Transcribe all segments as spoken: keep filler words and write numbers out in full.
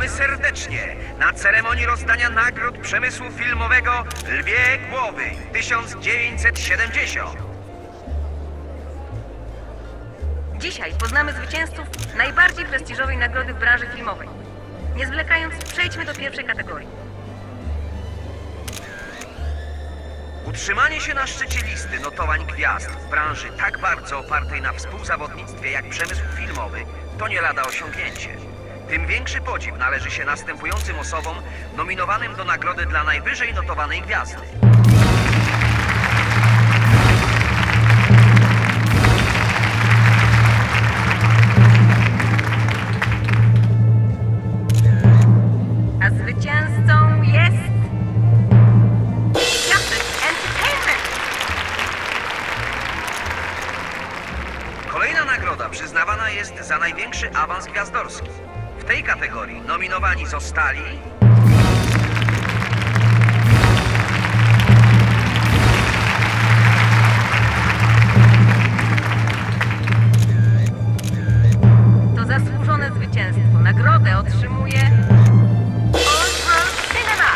serdecznie na ceremonii rozdania nagród przemysłu filmowego Lwie Głowy tysiąc dziewięćset siedemdziesiąt. Dzisiaj poznamy zwycięzców najbardziej prestiżowej nagrody w branży filmowej. Nie zwlekając, przejdźmy do pierwszej kategorii. Utrzymanie się na szczycie listy notowań gwiazd w branży tak bardzo opartej na współzawodnictwie jak przemysł filmowy to nie lada osiągnięcie. Tym większy podziw należy się następującym osobom nominowanym do nagrody dla najwyżej notowanej gwiazdy. A zwycięzcą jest... Gwiazdek Entertainment! Kolejna nagroda przyznawana jest za największy awans gwiazdorski. W tej kategorii nominowani zostali... To zasłużone zwycięstwo. Nagrodę otrzymuje... Old World Cinema!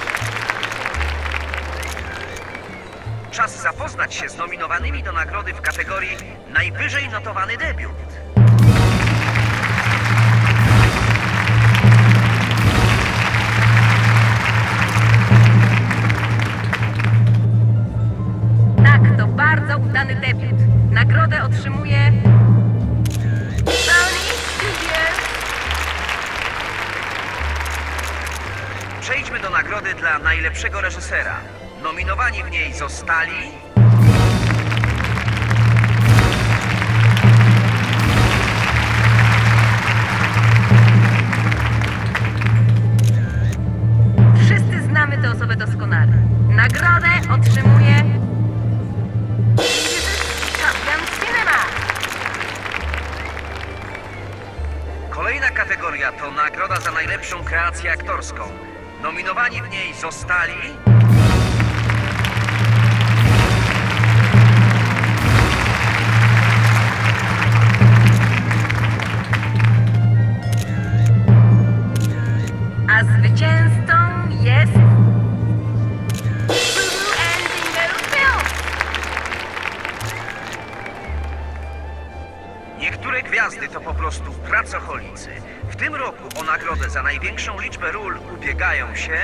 Czas zapoznać się z nominowanymi do nagrody w kategorii najwyżej notowany debiut. Tak, to bardzo udany debiut. Nagrodę otrzymuje... Sony Studios! Przejdźmy do nagrody dla najlepszego reżysera. Nominowani w niej zostali... Wszyscy znamy tę osobę doskonale. Nagrodę otrzymuje... Champion Cinema! Kolejna kategoria to nagroda za najlepszą kreację aktorską. Nominowani w niej zostali... A zwycięzcą jest... Blue and Dingle Films! Niektóre gwiazdy to po prostu pracocholicy. W tym roku o nagrodę za największą liczbę ról ubiegają się...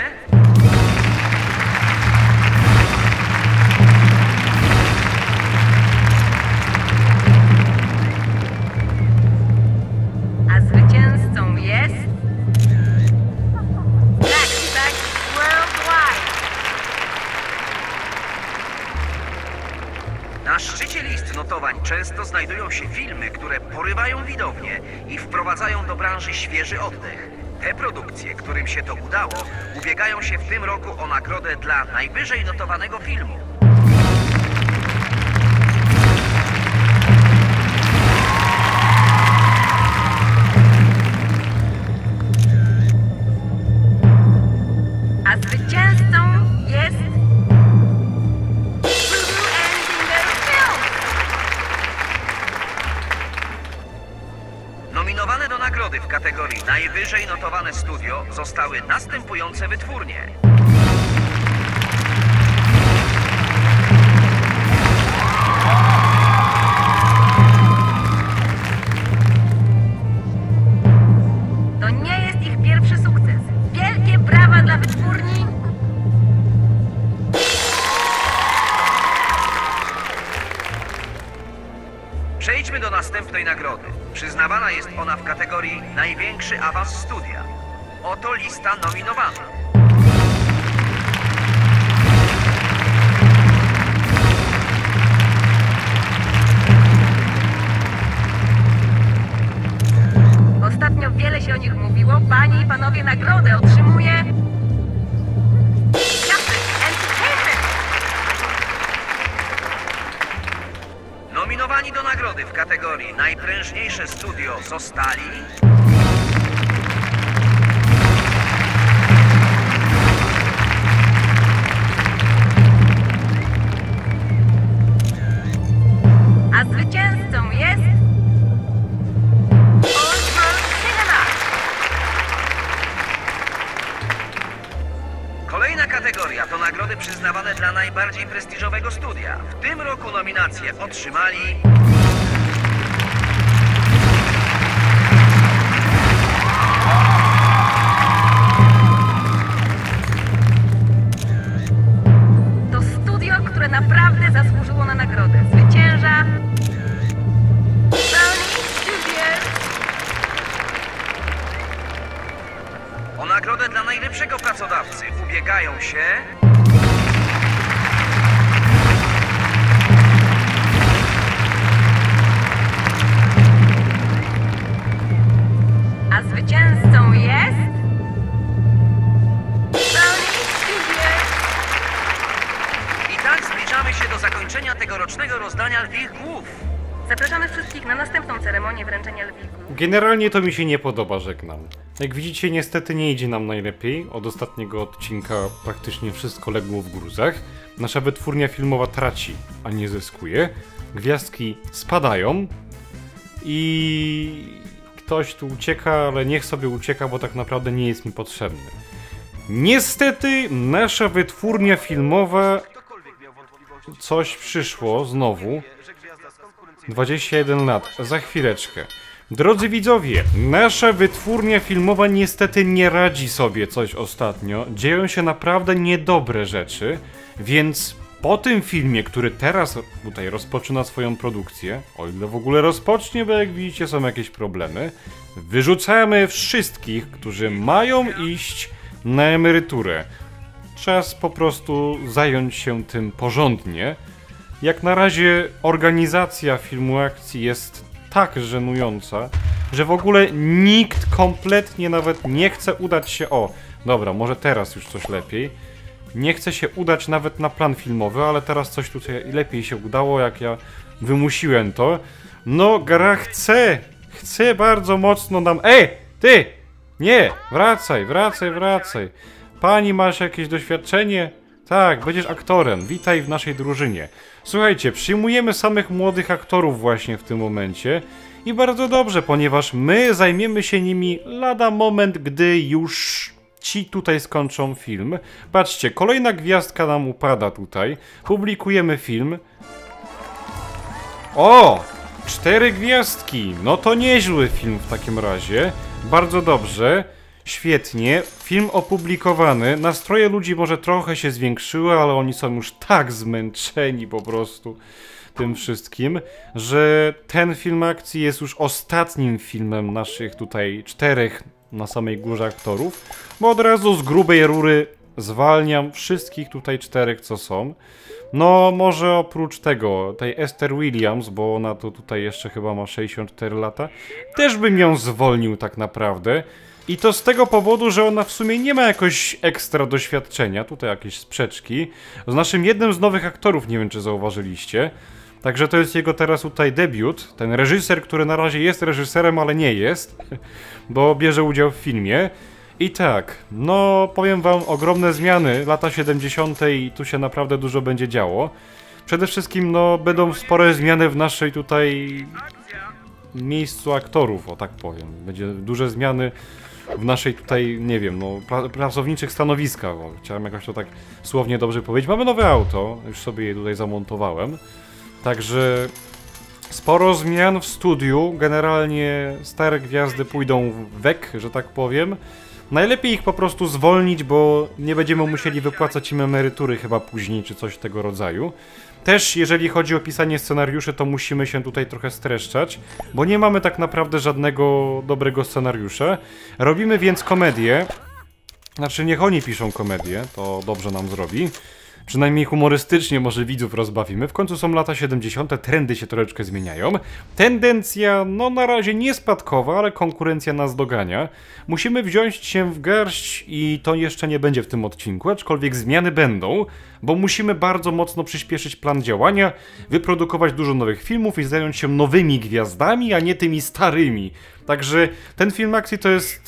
A zwycięzcą jest... Blackback Worldwide! Na szczycie list notowań często znajdują się filmy, które porywają widownię i wprowadzają do branży świeży oddech. Te produkcje, którym się to udało, ubiegają się w tym roku o nagrodę dla najwyżej notowanego filmu. A zwycięzcą jest... Blue and Dingle Films! Nominowane do nagrody w kategorii najwyżej notowane studio zostały następujące wytwórnie. To nie jest ich pierwszy sukces. Wielkie brawa dla wytwórni! Przejdźmy do następnej nagrody. Przyznawana jest ona w kategorii największy awans studia. Oto lista nominowanych. Ostatnio wiele się o nich mówiło. Panie i panowie, nagrodę otrzymuje... Gwiazdek Entertainment! Nominowani do nagrody w kategorii najprężniejsze studio zostali... A zwycięzcą jest... Old World Cinema! kategoria to nagrody przyznawane dla najbardziej prestiżowego studia. W tym roku nominacje otrzymali... To studio, które naprawdę zasłużyło na nagrodę. Zwycięża... Sony Studios. O nagrodę dla najlepszego pracodawcy ubiegają się... A zwycięzcą jest... Sony Studios. I tak zbliżamy się do zakończenia tegorocznego rozdania Lwich Głów. Zapraszamy wszystkich na następną ceremonię wręczenia Lwich Głów. Generalnie to mi się nie podoba, żegnam. Jak widzicie, niestety nie idzie nam najlepiej. Od ostatniego odcinka praktycznie wszystko legło w gruzach. Nasza wytwórnia filmowa traci, a nie zyskuje. Gwiazdki spadają. I ktoś tu ucieka, ale niech sobie ucieka, bo tak naprawdę nie jest mi potrzebny. Niestety nasza wytwórnia filmowa... Coś przyszło znowu. dwadzieścia jeden lat, za chwileczkę. Drodzy widzowie, nasza wytwórnia filmowa niestety nie radzi sobie coś ostatnio. Dzieją się naprawdę niedobre rzeczy, więc po tym filmie, który teraz tutaj rozpoczyna swoją produkcję, o ile w ogóle rozpocznie, bo jak widzicie są jakieś problemy, wyrzucamy wszystkich, którzy mają iść na emeryturę. Czas po prostu zająć się tym porządnie. Jak na razie organizacja filmu akcji jest tak żenująca, że w ogóle nikt kompletnie nawet nie chce udać się... O, dobra, może teraz już coś lepiej. Nie chce się udać nawet na plan filmowy, ale teraz coś tutaj lepiej się udało, jak ja wymusiłem to. No, gra chce, chce bardzo mocno nam... Ej, ty! Nie, wracaj, wracaj, wracaj. Pani, masz jakieś doświadczenie? Tak, będziesz aktorem. Witaj w naszej drużynie. Słuchajcie, przyjmujemy samych młodych aktorów właśnie w tym momencie. I bardzo dobrze, ponieważ my zajmiemy się nimi lada moment, gdy już ci tutaj skończą film. Patrzcie, kolejna gwiazdka nam upada tutaj. Publikujemy film. O! Cztery gwiazdki! No to niezły film w takim razie. Bardzo dobrze. Świetnie, film opublikowany, nastroje ludzi może trochę się zwiększyły, ale oni są już tak zmęczeni po prostu tym wszystkim, że ten film akcji jest już ostatnim filmem naszych tutaj czterech na samej górze aktorów, bo od razu z grubej rury zwalniam wszystkich tutaj czterech, co są. No może oprócz tego, tej Esther Williams, bo ona to tutaj jeszcze chyba ma sześćdziesiąt cztery lata, też bym ją zwolnił tak naprawdę. I to z tego powodu, że ona w sumie nie ma jakoś ekstra doświadczenia. Tutaj jakieś sprzeczki. Z naszym jednym z nowych aktorów, nie wiem czy zauważyliście. Także to jest jego teraz tutaj debiut. Ten reżyser, który na razie jest reżyserem, ale nie jest. Bo bierze udział w filmie. I tak, no powiem wam, ogromne zmiany. Lata siedemdziesiąte i tu się naprawdę dużo będzie działo. Przede wszystkim no będą spore zmiany w naszej tutaj... miejscu aktorów, o tak powiem. Będzie duże zmiany w naszej tutaj, nie wiem, no, pra pracowniczych stanowiskach. O, chciałem jakoś to tak słownie dobrze powiedzieć. Mamy nowe auto, już sobie je tutaj zamontowałem. Także sporo zmian w studiu. Generalnie stare gwiazdy pójdą w wek, że tak powiem. Najlepiej ich po prostu zwolnić, bo nie będziemy musieli wypłacać im emerytury chyba później, czy coś tego rodzaju. Też jeżeli chodzi o pisanie scenariuszy, to musimy się tutaj trochę streszczać, bo nie mamy tak naprawdę żadnego dobrego scenariusza. Robimy więc komedię. Znaczy niech oni piszą komedię, to dobrze nam zrobi. Przynajmniej humorystycznie może widzów rozbawimy. W końcu są lata siedemdziesiąte, trendy się troszeczkę zmieniają. Tendencja, no na razie nie spadkowa, ale konkurencja nas dogania. Musimy wziąć się w garść i to jeszcze nie będzie w tym odcinku, aczkolwiek zmiany będą, bo musimy bardzo mocno przyspieszyć plan działania, wyprodukować dużo nowych filmów i zająć się nowymi gwiazdami, a nie tymi starymi. Także ten film akcji to jest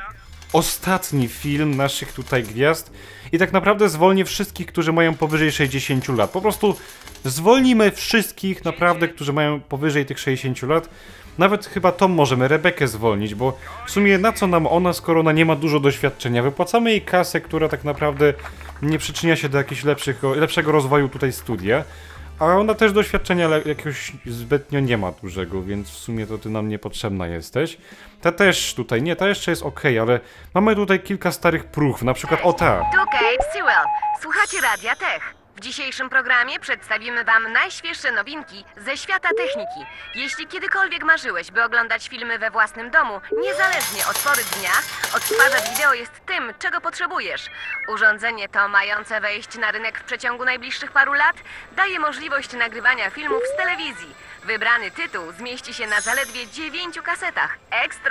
ostatni film naszych tutaj gwiazd. I tak naprawdę zwolnię wszystkich, którzy mają powyżej sześćdziesięciu lat. Po prostu zwolnimy wszystkich naprawdę, którzy mają powyżej tych sześćdziesięciu lat. Nawet chyba Tom możemy Rebekę zwolnić, bo w sumie na co nam ona, skoro ona nie ma dużo doświadczenia? Wypłacamy jej kasę, która tak naprawdę nie przyczynia się do jakiegoś lepszych, lepszego rozwoju tutaj studia. A ona też doświadczenia jakiegoś zbytnio nie ma dużego, więc w sumie to ty nam niepotrzebna jesteś. Ta też tutaj, nie, ta jeszcze jest ok, ale mamy tutaj kilka starych próg, na przykład o ta. Tu Kate Sewell. Słuchacie Radia Tech. W dzisiejszym programie przedstawimy wam najświeższe nowinki ze świata techniki. Jeśli kiedykolwiek marzyłeś, by oglądać filmy we własnym domu, niezależnie od pory dnia, odtwarzacz wideo jest tym, czego potrzebujesz. Urządzenie to, mające wejść na rynek w przeciągu najbliższych paru lat, daje możliwość nagrywania filmów z telewizji. Wybrany tytuł zmieści się na zaledwie dziewięciu kasetach. Ekstra!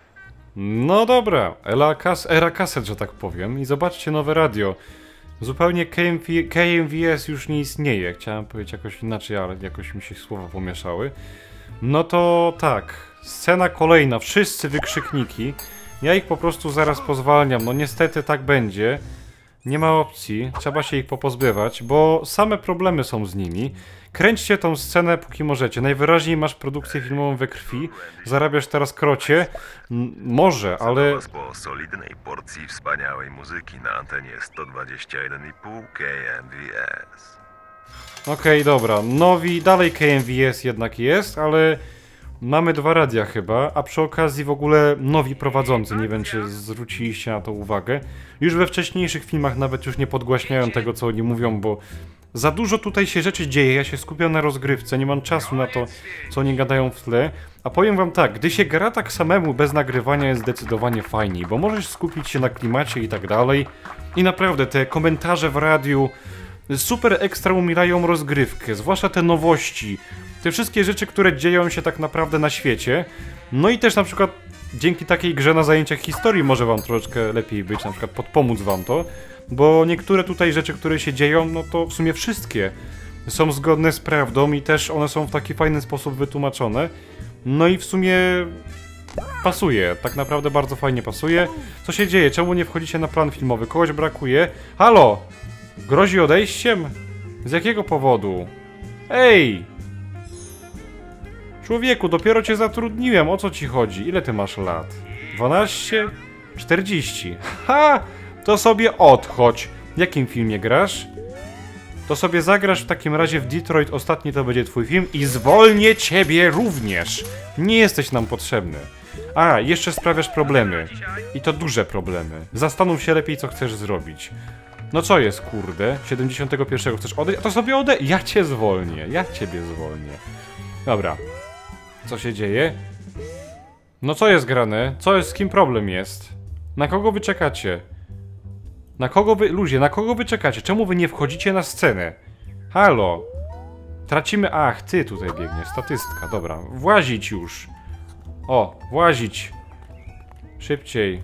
No dobra, era, kas era kaset, że tak powiem. I zobaczcie nowe radio. Zupełnie K M V K M V S już nie istnieje. Chciałem powiedzieć jakoś inaczej, ale jakoś mi się słowa pomieszały. No to tak, scena kolejna, wszyscy wykrzykniki. Ja ich po prostu zaraz pozwalniam, no niestety tak będzie. Nie ma opcji, trzeba się ich popozbywać, bo same problemy są z nimi. Kręćcie tą scenę póki możecie. Najwyraźniej masz produkcję filmową we krwi, zarabiasz teraz krocie. M może, ale... Po solidnej porcji wspaniałej muzyki na antenie sto dwadzieścia jeden i pół K M V S. Okej, okay, dobra. Nowi, dalej K M V S jednak jest, ale mamy dwa radia chyba, a przy okazji w ogóle nowi prowadzący. Nie wiem, czy zwróciliście na to uwagę. Już we wcześniejszych filmach nawet już nie podgłaśniają tego, co oni mówią, bo za dużo tutaj się rzeczy dzieje, ja się skupiam na rozgrywce, nie mam czasu na to, co oni gadają w tle. A powiem wam tak, gdy się gra tak samemu bez nagrywania jest zdecydowanie fajniej, bo możesz skupić się na klimacie i tak dalej. I naprawdę te komentarze w radiu super ekstra umilają rozgrywkę, zwłaszcza te nowości, te wszystkie rzeczy, które dzieją się tak naprawdę na świecie. No i też na przykład dzięki takiej grze na zajęciach historii może wam troszeczkę lepiej być, na przykład podpomóc wam to. Bo niektóre tutaj rzeczy, które się dzieją, no to w sumie wszystkie są zgodne z prawdą i też one są w taki fajny sposób wytłumaczone. No i w sumie pasuje, tak naprawdę bardzo fajnie pasuje. Co się dzieje? Czemu nie wchodzicie na plan filmowy? Kogoś brakuje? Halo! Grozi odejściem? Z jakiego powodu? Ej! Człowieku, dopiero cię zatrudniłem, o co ci chodzi? Ile ty masz lat? dwanaście? czterdzieści. Ha! To sobie odchodź. W jakim filmie grasz? To sobie zagrasz w takim razie w Detroit, ostatni to będzie twój film i zwolnię ciebie również. Nie jesteś nam potrzebny. A, jeszcze sprawiasz problemy. I to duże problemy. Zastanów się lepiej, co chcesz zrobić. No co jest, kurde? siedemdziesiątego pierwszego chcesz odejść? To sobie odejść. Ja cię zwolnię. Ja ciebie zwolnię. Dobra. Co się dzieje? No co jest grane? Co jest, z kim problem jest? Na kogo wy czekacie? Na kogo wy... Ludzie, na kogo wy czekacie? Czemu wy nie wchodzicie na scenę? Halo? Tracimy... Ach, ty tutaj biegniesz. Statystka, dobra. Włazić już. O, włazić. Szybciej.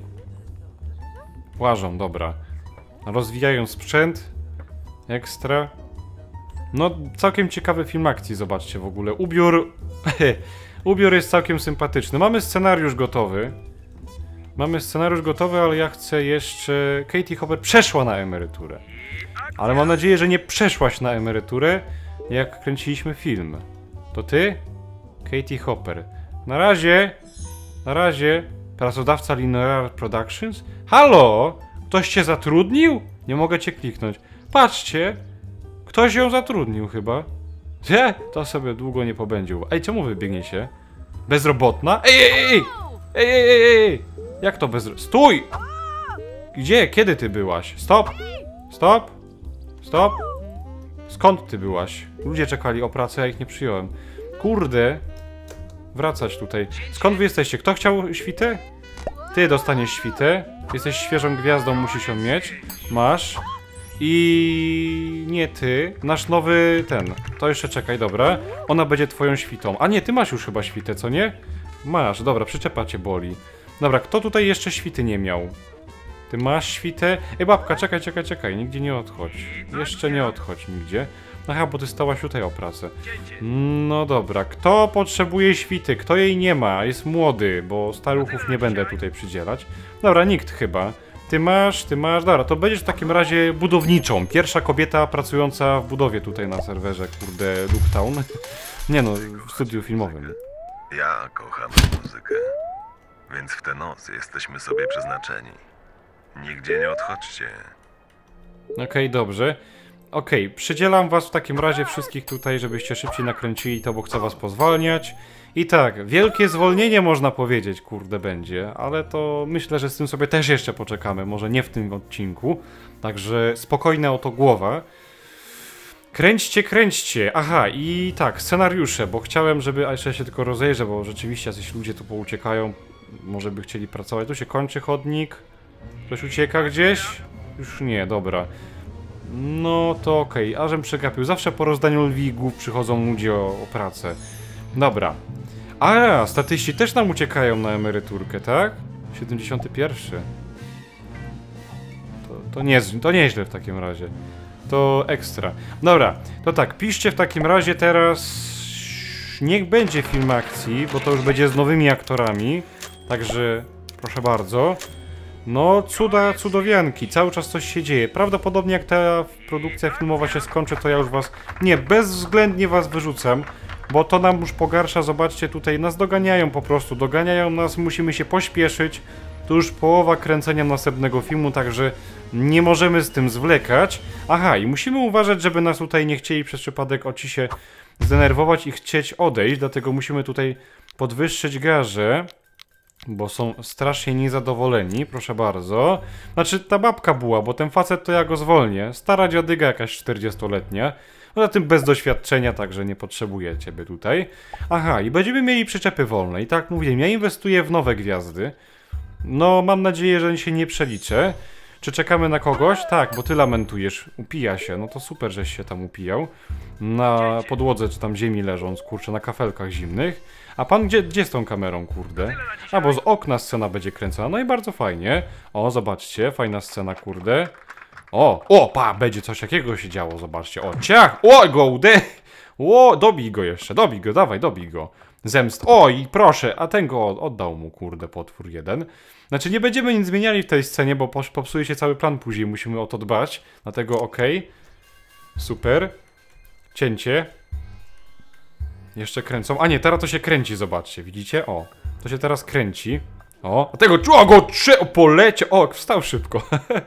Włażą, dobra. Rozwijają sprzęt. Ekstra. No, całkiem ciekawy film akcji, zobaczcie w ogóle. Ubiór... Ubiór jest całkiem sympatyczny. Mamy scenariusz gotowy. Mamy scenariusz gotowy, ale ja chcę jeszcze... Katie Hopper przeszła na emeryturę. Ale mam nadzieję, że nie przeszłaś na emeryturę, jak kręciliśmy film. To ty? Katie Hopper. Na razie... Na razie... Pracodawca Linear Productions? Halo? Ktoś cię zatrudnił? Nie mogę cię kliknąć. Patrzcie! Ktoś ją zatrudnił chyba. Nie? To sobie długo nie pobędził. Ej, czemu wy biegniecie? Bezrobotna? Ej, ej, ej! Ej, ej, ej, ej! Jak to bez... Stój! Gdzie? Kiedy ty byłaś? Stop! Stop! Stop! Skąd ty byłaś? Ludzie czekali o pracę, ja ich nie przyjąłem. Kurde! Wracać tutaj. Skąd wy jesteście? Kto chciał świtę? Ty dostaniesz świtę. Jesteś świeżą gwiazdą, musisz ją mieć. Masz. I nie ty. Nasz nowy ten. To jeszcze czekaj, dobra. Ona będzie twoją świtą. A nie, ty masz już chyba świtę, co nie? Masz, dobra, przyczepa cię boli. Dobra, kto tutaj jeszcze świty nie miał? Ty masz świtę? Ej, babka, czekaj, czekaj, czekaj, nigdzie nie odchodź. Jeszcze nie odchodź nigdzie. Aha, bo ty stałaś tutaj o pracę. No dobra, kto potrzebuje świty? Kto jej nie ma? Jest młody, bo staruchów nie będę tutaj przydzielać. Dobra, nikt chyba. Ty masz, ty masz, dobra, to będziesz w takim razie budowniczą. Pierwsza kobieta pracująca w budowie tutaj na serwerze, kurde, Looktown. Nie no, w studiu filmowym. Ja kocham muzykę, więc w tę noc jesteśmy sobie przeznaczeni. Nigdzie nie odchodźcie. Okej, dobrze. Okej, przydzielam was w takim razie wszystkich tutaj, żebyście szybciej nakręcili to, bo chcę was pozwalniać. I tak, wielkie zwolnienie można powiedzieć, kurde, będzie, ale to myślę, że z tym sobie też jeszcze poczekamy, może nie w tym odcinku. Także spokojna oto głowa. Kręćcie, kręćcie. Aha, i tak, scenariusze, bo chciałem, żeby... A jeszcze się tylko rozejrzę, bo rzeczywiście jacyś ludzie tu pouciekają. Może by chcieli pracować. Tu się kończy chodnik. Ktoś ucieka gdzieś? Już nie, dobra. No to okej, okay. Ażem przegapił. Zawsze po rozdaniu lwigów przychodzą ludzie o, o pracę. Dobra. A, statyści też nam uciekają na emeryturkę, tak? siedemdziesiąty pierwszy. To, to, nie, to nieźle w takim razie. To ekstra. Dobra, to tak, piszcie w takim razie teraz... Niech będzie film akcji, bo to już będzie z nowymi aktorami. Także, proszę bardzo. No, cuda, cudowianki, cały czas coś się dzieje. Prawdopodobnie jak ta produkcja filmowa się skończy, to ja już was... Nie, bezwzględnie was wyrzucam, bo to nam już pogarsza, zobaczcie tutaj, nas doganiają po prostu, doganiają nas, musimy się pośpieszyć. To już połowa kręcenia następnego filmu, także nie możemy z tym zwlekać. Aha, i musimy uważać, żeby nas tutaj nie chcieli przez przypadek oci się zdenerwować i chcieć odejść, dlatego musimy tutaj podwyższyć gaże. Bo są strasznie niezadowoleni, proszę bardzo. Znaczy, ta babka była, bo ten facet to ja go zwolnię. Stara dziadyga jakaś czterdziestoletnia. Poza tym bez doświadczenia, także nie potrzebuję ciebie tutaj. Aha, i będziemy mieli przyczepy wolne. I tak mówiłem, ja inwestuję w nowe gwiazdy. No, mam nadzieję, że się nie przeliczę. Czy czekamy na kogoś? Tak, bo ty lamentujesz. Upija się. No to super, żeś się tam upijał. Na podłodze, czy tam ziemi leżąc, kurczę, na kafelkach zimnych. A pan gdzie, gdzie z tą kamerą, kurde? A, bo z okna scena będzie kręcona. No i bardzo fajnie. O, zobaczcie, fajna scena, kurde. O, o, pa, będzie coś takiego się działo, zobaczcie. O, ciach, o, go ude. O, dobij go jeszcze, dobij go, dawaj, dobij go. Zemst, o, i proszę, a ten go oddał mu, kurde, potwór jeden. Znaczy, nie będziemy nic zmieniali w tej scenie, bo popsuje się cały plan później, musimy o to dbać. Dlatego okej. Okay. Super. Cięcie. Jeszcze kręcą. A nie, teraz to się kręci, zobaczcie, widzicie? O, to się teraz kręci. O, a tego czuła go trze... O, polecie! O, wstał szybko.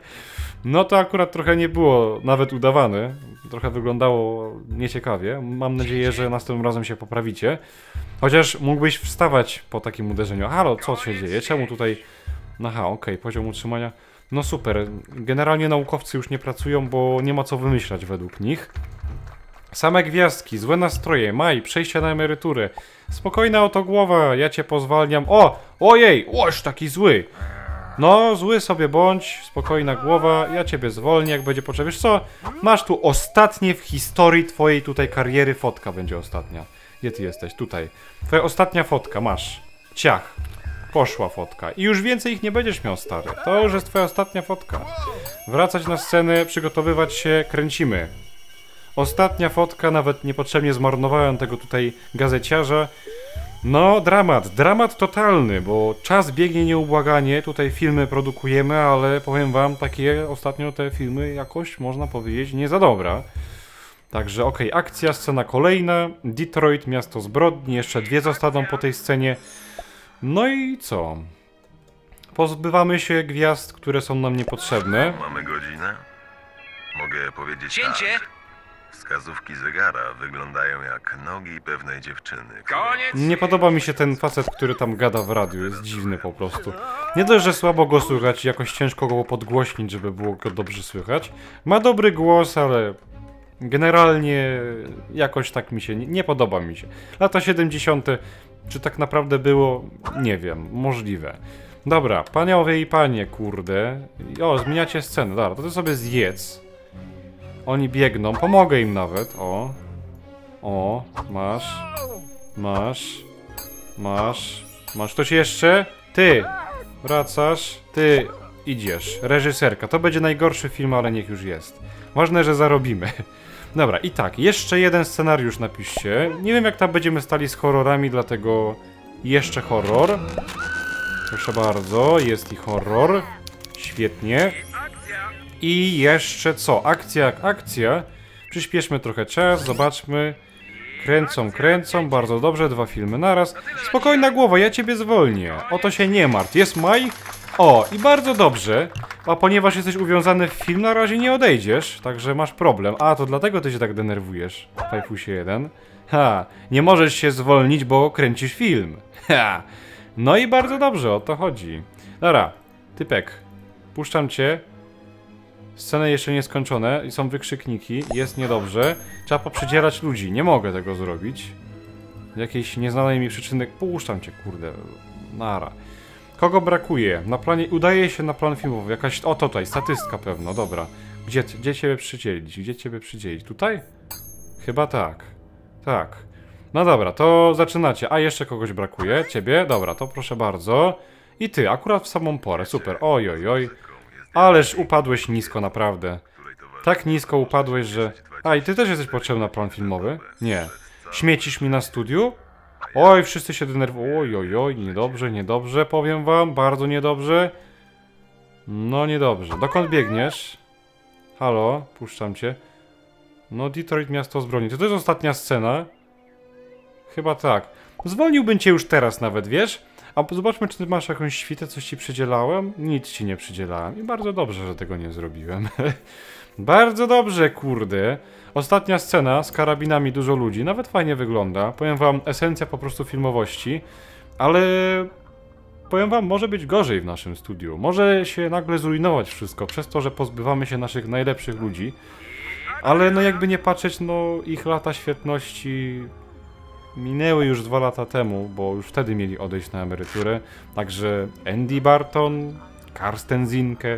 No to akurat trochę nie było nawet udawane. Trochę wyglądało nieciekawie. Mam nadzieję, że następnym razem się poprawicie. Chociaż mógłbyś wstawać po takim uderzeniu. Halo, co się dzieje? Czemu tutaj... Aha, okej, okay, poziom utrzymania. No super. Generalnie naukowcy już nie pracują, bo nie ma co wymyślać według nich. Same gwiazdki, złe nastroje, maj, przejście na emeryturę. Spokojna oto głowa, ja cię pozwalniam. O! Ojej! Łoż, taki zły! No, zły sobie bądź, spokojna głowa, ja ciebie zwolnię, jak będzie potrzeba. Wiesz co? Masz tu ostatnie w historii twojej tutaj kariery fotka będzie ostatnia. Gdzie ty jesteś? Tutaj. Twoja ostatnia fotka, masz. Ciach. Poszła fotka. I już więcej ich nie będziesz miał, stary. To już jest twoja ostatnia fotka. Wracać na scenę, przygotowywać się, kręcimy. Ostatnia fotka, nawet niepotrzebnie zmarnowałem tego tutaj gazeciarza. No, dramat, dramat totalny, bo czas biegnie nieubłaganie, tutaj filmy produkujemy, ale powiem wam, takie ostatnio te filmy jakoś, można powiedzieć, nie za dobra. Także okej, okay, akcja, scena kolejna, Detroit, miasto zbrodni, jeszcze dwie zostaną po tej scenie. No i co? Pozbywamy się gwiazd, które są nam niepotrzebne. Mamy godzinę? Mogę powiedzieć Cięcie! tak. Wskazówki zegara wyglądają jak nogi pewnej dziewczyny. Koniec! Nie podoba mi się ten facet, który tam gada w radiu, jest dziwny po prostu. Nie dość, że słabo go słychać, jakoś ciężko go podgłośnić, żeby było go dobrze słychać. Ma dobry głos, ale generalnie jakoś tak mi się, nie, nie podoba mi się. Lata siedemdziesiąte, czy tak naprawdę było? Nie wiem, możliwe. Dobra, panowie i panie, kurde. O, zmieniacie scenę, dobra, to ty sobie zjedz. Oni biegną, pomogę im nawet, o. O, masz. Masz. Masz. Masz ktoś jeszcze? Ty! Wracasz. Ty idziesz. Reżyserka. To będzie najgorszy film, ale niech już jest. Ważne, że zarobimy. Dobra, i tak, jeszcze jeden scenariusz napiszcie. Nie wiem, jak tam będziemy stali z horrorami, dlatego jeszcze horror. Proszę bardzo, jest i horror. Świetnie. I jeszcze co? Akcja jak akcja. Przyspieszmy trochę czas, zobaczmy. Kręcą, kręcą, bardzo dobrze, dwa filmy naraz. Spokojna głowa, ja ciebie zwolnię. O to się nie martw. Jest maj? O, i bardzo dobrze. A ponieważ jesteś uwiązany w film, na razie nie odejdziesz, także masz problem. A, to dlatego ty się tak denerwujesz. Fajfusie jeden. Ha, nie możesz się zwolnić, bo kręcisz film. Ha. No i bardzo dobrze, o to chodzi. Dobra, typek, puszczam cię. Sceny jeszcze nieskończone i są wykrzykniki, jest niedobrze. Trzeba poprzydzierać ludzi, nie mogę tego zrobić. Z jakiejś nieznanej mi przyczyny, puszczam cię, kurde, nara. Kogo brakuje? Na planie, udaje się na plan filmowy, jakaś, o tutaj, statystka pewno, dobra. Gdzie, gdzie ciebie przydzielić? Gdzie ciebie przydzielić? Tutaj? Chyba tak. Tak. No dobra, to zaczynacie. A jeszcze kogoś brakuje? Ciebie? Dobra, to proszę bardzo. I ty, akurat w samą porę, super, oj, oj, oj. Ależ upadłeś nisko, naprawdę. Tak nisko upadłeś, że... A, i ty też jesteś potrzebny na plan filmowy? Nie. Śmiecisz mi na studiu? Oj, wszyscy się denerwują. Oj, oj, oj, niedobrze, niedobrze, powiem wam. Bardzo niedobrze. No, niedobrze. Dokąd biegniesz? Halo, puszczam cię. No, Detroit, miasto zbrojni. To to jest ostatnia scena? Chyba tak. Zwolniłbym cię już teraz nawet, wiesz? A zobaczmy, czy ty masz jakąś świtę, coś ci przydzielałem? Nic ci nie przydzielałem. I bardzo dobrze, że tego nie zrobiłem. Bardzo dobrze, kurde. Ostatnia scena z karabinami, dużo ludzi. Nawet fajnie wygląda. Powiem wam, esencja po prostu filmowości. Ale... powiem wam, może być gorzej w naszym studiu. Może się nagle zrujnować wszystko przez to, że pozbywamy się naszych najlepszych ludzi. Ale no jakby nie patrzeć, no ich lata świetności... minęły już dwa lata temu, bo już wtedy mieli odejść na emeryturę. Także Andy Barton, Karsten Zinke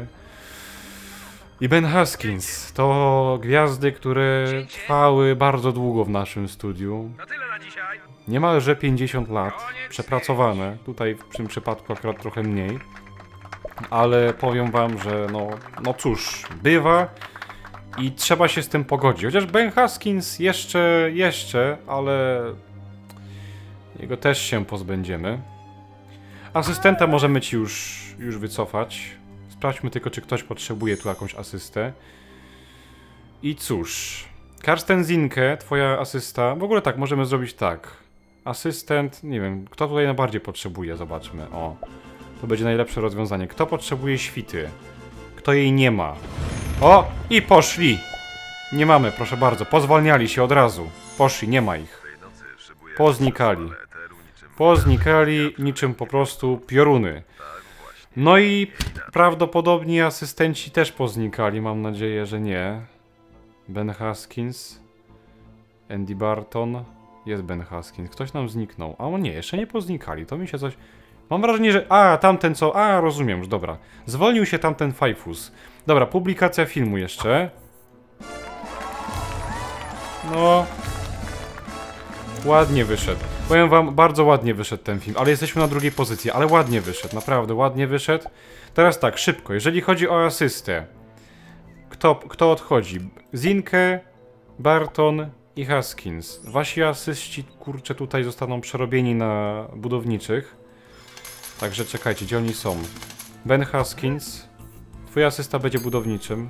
i Ben Haskins to gwiazdy, które trwały bardzo długo w naszym studiu. Niemalże pięćdziesiąt lat, przepracowane. Tutaj w tym przypadku akurat trochę mniej. Ale powiem wam, że no, no cóż, bywa i trzeba się z tym pogodzić. Chociaż Ben Haskins jeszcze, jeszcze, ale... jego też się pozbędziemy. Asystenta możemy ci już, już wycofać. Sprawdźmy tylko, czy ktoś potrzebuje tu jakąś asystę. I cóż... Karsten Zinke, twoja asysta... W ogóle tak, możemy zrobić tak. Asystent... nie wiem, kto tutaj najbardziej potrzebuje, zobaczmy. O, to będzie najlepsze rozwiązanie. Kto potrzebuje świty? Kto jej nie ma? O! I poszli! Nie mamy, proszę bardzo. Pozwalniali się od razu. Poszli, nie ma ich. Poznikali. Poznikali niczym po prostu pioruny. No i prawdopodobnie asystenci też poznikali. Mam nadzieję, że nie. Ben Haskins. Andy Barton. Jest Ben Haskins. Ktoś nam zniknął. A o nie, jeszcze nie poznikali. To mi się coś... Mam wrażenie, że... A, tamten co... A, rozumiem już, dobra. Zwolnił się tamten Fajfus. Dobra, publikacja filmu jeszcze. No... ładnie wyszedł. Powiem wam, bardzo ładnie wyszedł ten film, ale jesteśmy na drugiej pozycji, ale ładnie wyszedł, naprawdę ładnie wyszedł. Teraz tak, szybko, jeżeli chodzi o asystę. Kto, kto odchodzi? Zinke, Barton i Haskins. Wasi asyści, kurczę, tutaj zostaną przerobieni na budowniczych. Także czekajcie, gdzie oni są? Ben Haskins. Twój asysta będzie budowniczym.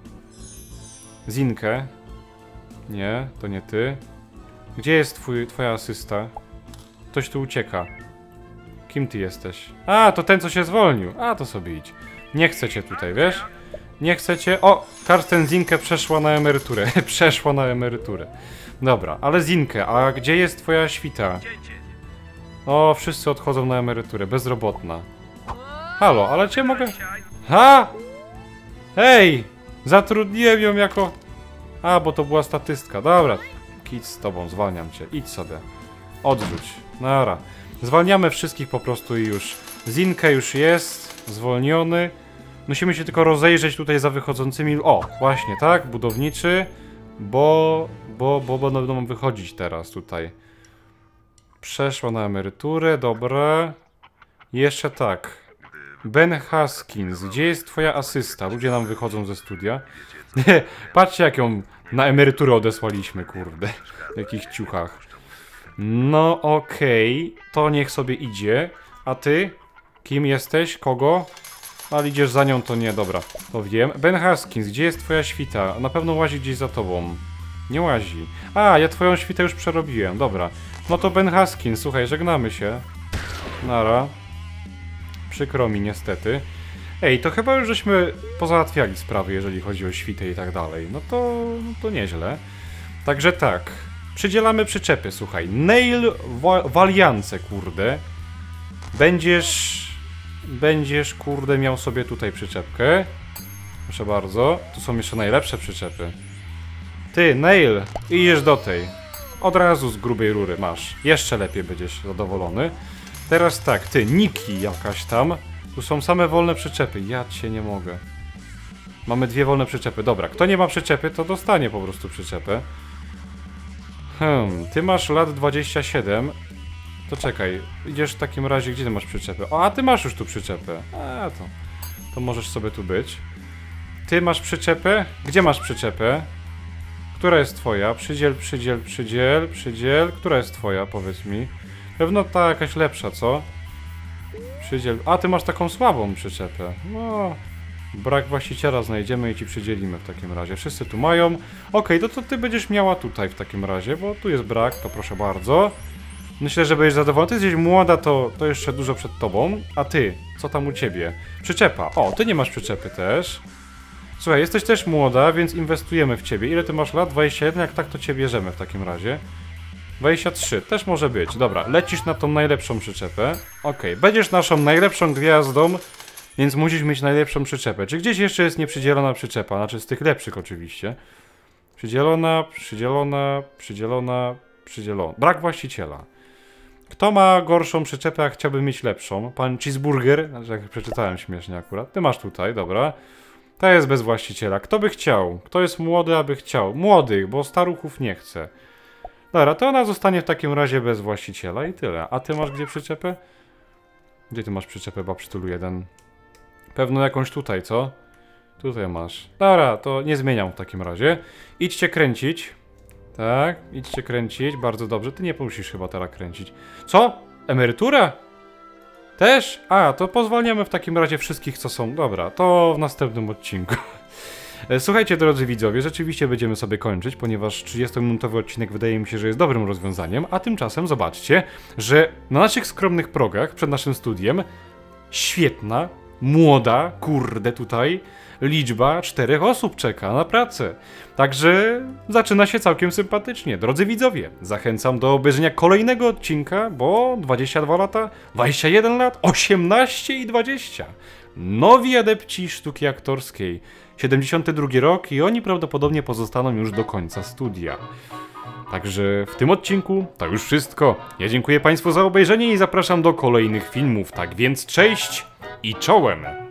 Zinke. Nie, to nie ty. Gdzie jest twój, twoja asysta? Ktoś tu ucieka. Kim ty jesteś? A, to ten, co się zwolnił. A, to sobie idź. Nie chcecie tutaj, wiesz? Nie chcecie... O! Karsten Zinke przeszła na emeryturę. Przeszła na emeryturę. Dobra, ale Zinke, a gdzie jest twoja świta? O, wszyscy odchodzą na emeryturę. Bezrobotna. Halo, ale cię mogę... Ha! Hej! Zatrudniłem ją jako... A, bo to była statystka. Dobra. Kit z tobą, zwalniam cię. Idź sobie. Odrzuć. Nara. Zwalniamy wszystkich po prostu i już. Zinke już jest. Zwolniony. Musimy się tylko rozejrzeć tutaj za wychodzącymi... O, właśnie, tak? Budowniczy. Bo... Bo... Bo będą wychodzić teraz tutaj. Przeszła na emeryturę, dobra. Jeszcze tak. Ben Haskins, gdzie jest twoja asysta? Ludzie nam wychodzą ze studia. Patrzcie, jak ją na emeryturę odesłaliśmy, kurde. W jakichś ciuchach. No okej, okay. To niech sobie idzie. A ty? Kim jesteś? Kogo? Ale idziesz za nią, to nie, dobra. To wiem. Ben Haskins, gdzie jest twoja świta? Na pewno łazi gdzieś za tobą. Nie łazi. A, ja twoją świtę już przerobiłem, dobra. No to Ben Haskin, słuchaj, żegnamy się. Nara. Przykro mi niestety. Ej, to chyba już żeśmy pozałatwiali sprawy, jeżeli chodzi o świtę i tak dalej. No to, no to nieźle. Także tak. Przydzielamy przyczepy, słuchaj. Nail Valiance, kurde. Będziesz... Będziesz, kurde, miał sobie tutaj przyczepkę. Proszę bardzo. Tu są jeszcze najlepsze przyczepy. Ty, Nail, idziesz do tej. Od razu z grubej rury masz. Jeszcze lepiej będziesz zadowolony. Teraz tak, ty, Niki jakaś tam. Tu są same wolne przyczepy. Ja cię nie mogę. Mamy dwie wolne przyczepy. Dobra, kto nie ma przyczepy, to dostanie po prostu przyczepę. Hmm, ty masz lat dwadzieścia siedem. To czekaj, idziesz w takim razie, gdzie ty masz przyczepę? O, a ty masz już tu przyczepę. A, to, to możesz sobie tu być. Ty masz przyczepę? Gdzie masz przyczepę? Która jest twoja? Przydziel, przydziel, przydziel, przydziel. Która jest twoja? Powiedz mi. Pewno ta jakaś lepsza, co? Przydziel. A, ty masz taką słabą przyczepę. No, brak właściciela znajdziemy i ci przydzielimy w takim razie. Wszyscy tu mają. Okej, okay, to, to ty będziesz miała tutaj w takim razie, bo tu jest brak, to proszę bardzo. Myślę, że będziesz zadowolona. Ty jesteś młoda, to, to jeszcze dużo przed tobą. A ty, co tam u ciebie? Przyczepa. O, ty nie masz przyczepy też. Słuchaj, jesteś też młoda, więc inwestujemy w ciebie. Ile ty masz lat? dwadzieścia jeden? Jak tak, to cię bierzemy w takim razie. dwadzieścia trzy. Też może być. Dobra, lecisz na tą najlepszą przyczepę. Okej, okay. Będziesz naszą najlepszą gwiazdą, więc musisz mieć najlepszą przyczepę. Czy gdzieś jeszcze jest nieprzydzielona przyczepa? Znaczy z tych lepszych oczywiście. Przydzielona, przydzielona, przydzielona, przydzielona. Brak właściciela. Kto ma gorszą przyczepę, a chciałby mieć lepszą? Pan Cheeseburger, znaczy jak przeczytałem śmiesznie akurat. Ty masz tutaj, dobra. Ta jest bez właściciela. Kto by chciał? Kto jest młody, aby chciał? Młodych, bo staruchów nie chce. Dobra, to ona zostanie w takim razie bez właściciela i tyle. A ty masz gdzie przyczepę? Gdzie ty masz przyczepę, babsztylu jeden? Pewno jakąś tutaj, co? Tutaj masz. Dobra, to nie zmieniam w takim razie. Idźcie kręcić. Tak, idźcie kręcić, bardzo dobrze. Ty nie musisz chyba teraz kręcić. Co? Emerytura? Też? A, to pozwalniamy w takim razie wszystkich, co są. Dobra, to w następnym odcinku. Słuchajcie, drodzy widzowie, rzeczywiście będziemy sobie kończyć, ponieważ trzydziestominutowy odcinek wydaje mi się, że jest dobrym rozwiązaniem, a tymczasem zobaczcie, że na naszych skromnych progach przed naszym studiem świetna, młoda, kurde tutaj, liczba czterech osób czeka na pracę. Także zaczyna się całkiem sympatycznie. Drodzy widzowie, zachęcam do obejrzenia kolejnego odcinka, bo dwadzieścia dwa lata, dwadzieścia jeden lat, osiemnaście i dwadzieścia. Nowi adepci sztuki aktorskiej. siedemdziesiąty drugi rok i oni prawdopodobnie pozostaną już do końca studia. Także w tym odcinku to już wszystko. Ja dziękuję Państwu za obejrzenie i zapraszam do kolejnych filmów. Tak więc cześć i czołem!